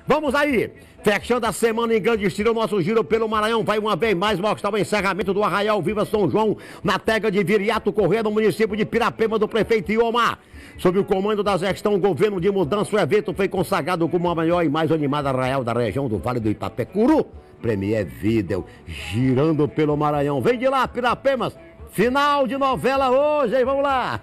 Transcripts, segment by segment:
Vamos aí, fechando a semana em grande estilo, nosso giro pelo Maranhão vai uma vez mais mostrar o encerramento do Arraial Viva São João na terra de Viriato Corrêa, no município de Pirapema, do prefeito Iomar. Sob o comando da gestão Governo de Mudança, o evento foi consagrado como a maior e mais animada arraial da região do Vale do Itapecuru. Premier Video, girando pelo Maranhão. Vem de lá, Pirapemas, final de novela hoje, hein? Vamos lá!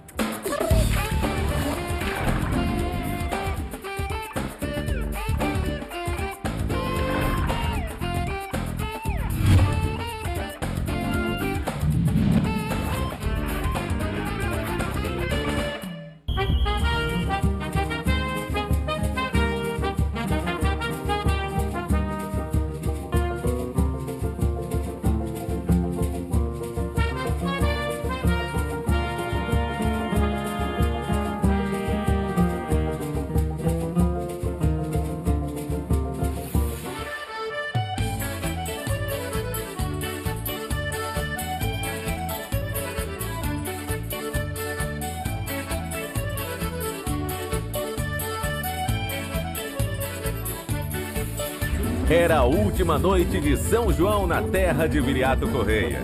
Era a última noite de São João na terra de Viriato Corrêa.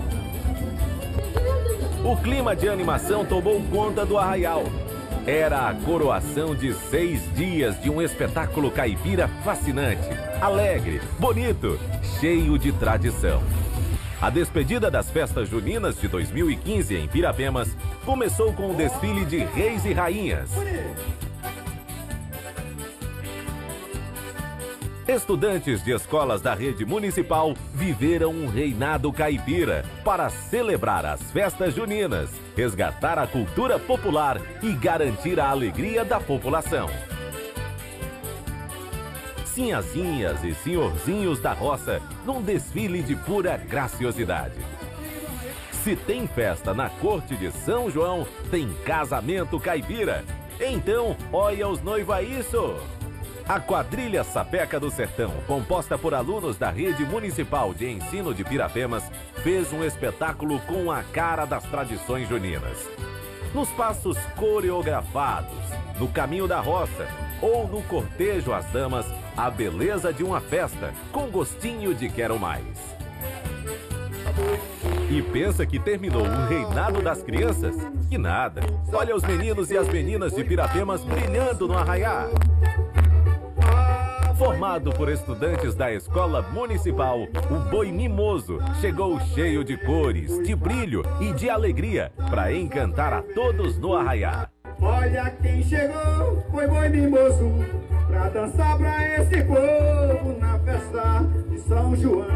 O clima de animação tomou conta do arraial. Era a coroação de 6 dias de um espetáculo caipira fascinante, alegre, bonito, cheio de tradição. A despedida das festas juninas de 2015 em Pirapemas começou com o desfile de reis e rainhas. Estudantes de escolas da rede municipal viveram um reinado caipira para celebrar as festas juninas, resgatar a cultura popular e garantir a alegria da população. Sinhazinhas e senhorzinhos da roça num desfile de pura graciosidade. Se tem festa na corte de São João, tem casamento caipira. Então, olha os noivaíço! A quadrilha Sapeca do Sertão, composta por alunos da Rede Municipal de Ensino de Pirapemas, fez um espetáculo com a cara das tradições juninas. Nos passos coreografados, no caminho da roça ou no cortejo às damas, a beleza de uma festa com gostinho de quero mais. E pensa que terminou o reinado das crianças? Que nada! Olha os meninos e as meninas de Pirapemas brilhando no arraiá. Formado por estudantes da escola municipal, o Boi Mimoso chegou cheio de cores, de brilho e de alegria para encantar a todos no arraiá. Olha quem chegou, foi Boi Mimoso, pra dançar pra esse povo na festa de São João.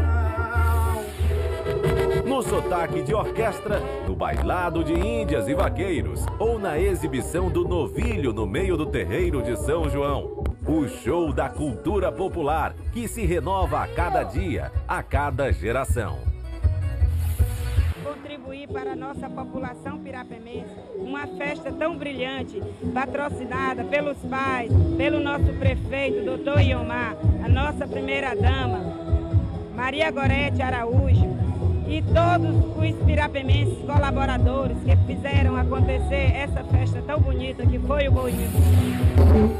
No sotaque de orquestra, no bailado de índias e vaqueiros ou na exibição do novilho no meio do terreiro de São João. O show da cultura popular que se renova a cada dia, a cada geração. Contribuir para a nossa população pirapemense uma festa tão brilhante, patrocinada pelos pais, pelo nosso prefeito, doutor Iomar, a nossa primeira-dama, Maria Gorete Araújo, e todos os pirapemenses colaboradores que fizeram acontecer essa festa tão bonita que foi o Boi Mimoso.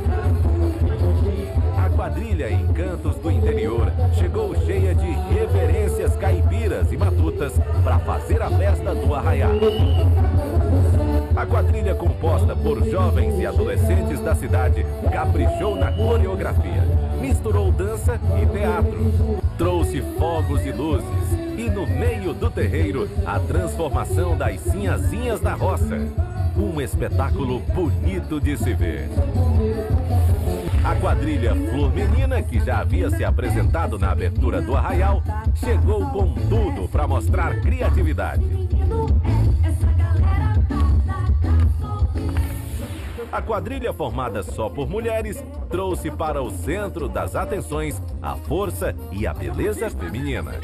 A quadrilha Encantos do Interior chegou cheia de reverências caipiras e matutas para fazer a festa do arraiá. A quadrilha, composta por jovens e adolescentes da cidade, caprichou na coreografia, misturou dança e teatro, trouxe fogos e luzes e, no meio do terreiro, a transformação das sinhazinhas da roça. Um espetáculo bonito de se ver. A quadrilha Flor Menina, que já havia se apresentado na abertura do arraial, chegou com tudo para mostrar criatividade. A quadrilha, formada só por mulheres, trouxe para o centro das atenções a força e a beleza feminina.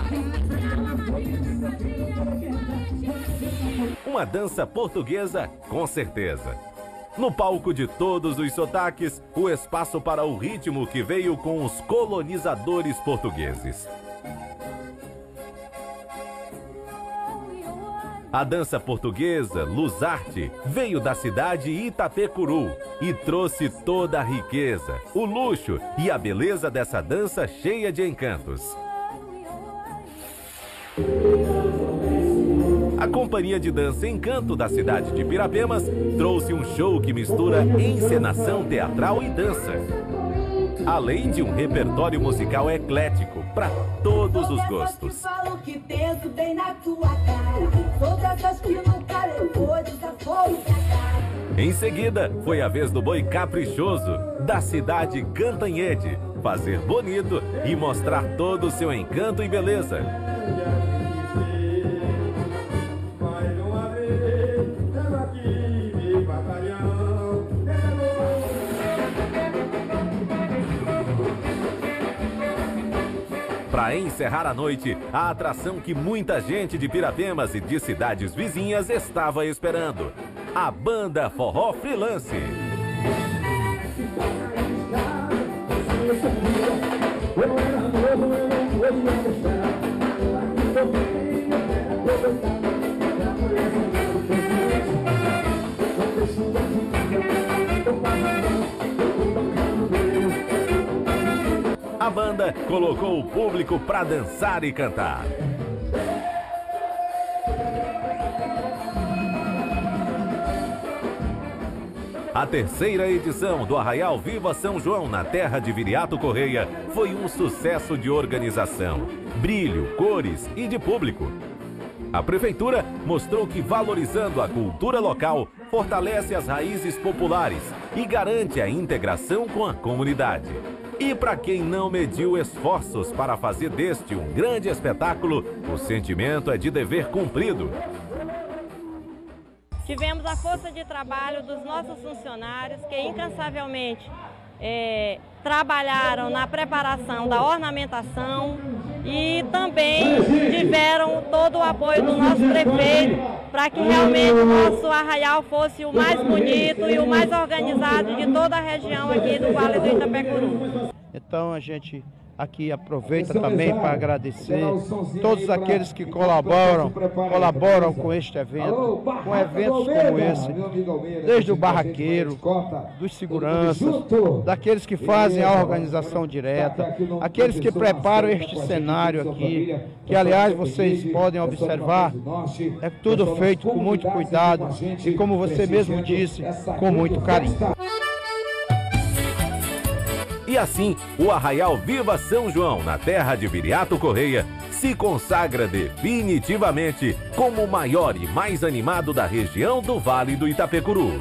Uma dança portuguesa, com certeza. No palco de todos os sotaques, o espaço para o ritmo que veio com os colonizadores portugueses. A dança portuguesa, Luzarte, veio da cidade Itapecuru e trouxe toda a riqueza, o luxo e a beleza dessa dança cheia de encantos. A Companhia de Dança Encanto da cidade de Pirapemas trouxe um show que mistura encenação teatral e dança, além de um repertório musical eclético para todos os gostos. Em seguida, foi a vez do boi caprichoso da cidade Cantanhede fazer bonito e mostrar todo o seu encanto e beleza. Para encerrar a noite, a atração que muita gente de Pirapemas e de cidades vizinhas estava esperando: a banda Forró Freelance. A banda colocou o público para dançar e cantar. A terceira edição do Arraial Viva São João na terra de Viriato Correia foi um sucesso de organização, brilho, cores e de público. A prefeitura mostrou que, valorizando a cultura local, fortalece as raízes populares e garante a integração com a comunidade. E para quem não mediu esforços para fazer deste um grande espetáculo, o sentimento é de dever cumprido. Tivemos a força de trabalho dos nossos funcionários que incansavelmente trabalharam na preparação da ornamentação e também tiveram todo o apoio do nosso prefeito para que realmente o nosso arraial fosse o mais bonito e o mais organizado de toda a região aqui do Vale do Itapecuru. Então a gente aqui aproveita também para agradecer todos aqueles que colaboram com este evento, com eventos como esse, desde o barraqueiro, dos seguranças, daqueles que fazem a organização direta, aqueles que preparam este cenário aqui, que aliás vocês podem observar, é tudo feito com muito cuidado e, como você mesmo disse, com muito carinho. E assim, o Arraial Viva São João, na terra de Viriato Correia, se consagra definitivamente como o maior e mais animado da região do Vale do Itapecuru.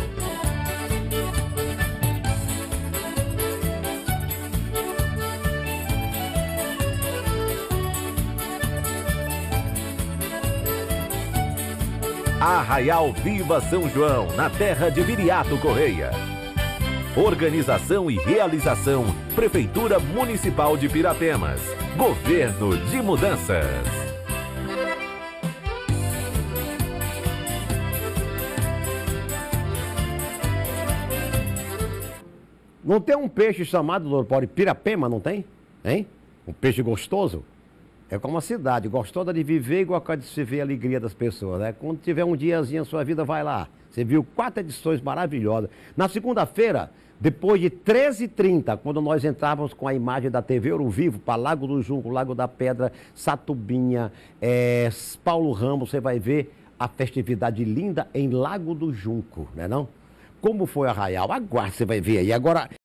Arraial Viva São João, na terra de Viriato Correia. Organização e realização, Prefeitura Municipal de Pirapemas. Governo de Mudanças. Não tem um peixe chamado, doutor Paulo, Pirapema, não tem? Hein? Um peixe gostoso? É como a cidade, gostosa de viver igual a de se ver a alegria das pessoas, né? Quando tiver um diazinho a sua vida, vai lá. Você viu 4 edições maravilhosas. Na segunda-feira, depois de 13h30, quando nós entrávamos com a imagem da TV Ouro Vivo para Lago do Junco, Lago da Pedra, Satubinha, Paulo Ramos, você vai ver a festividade linda em Lago do Junco, né não? Como foi Arraial? Aguarde, você vai ver aí. Agora,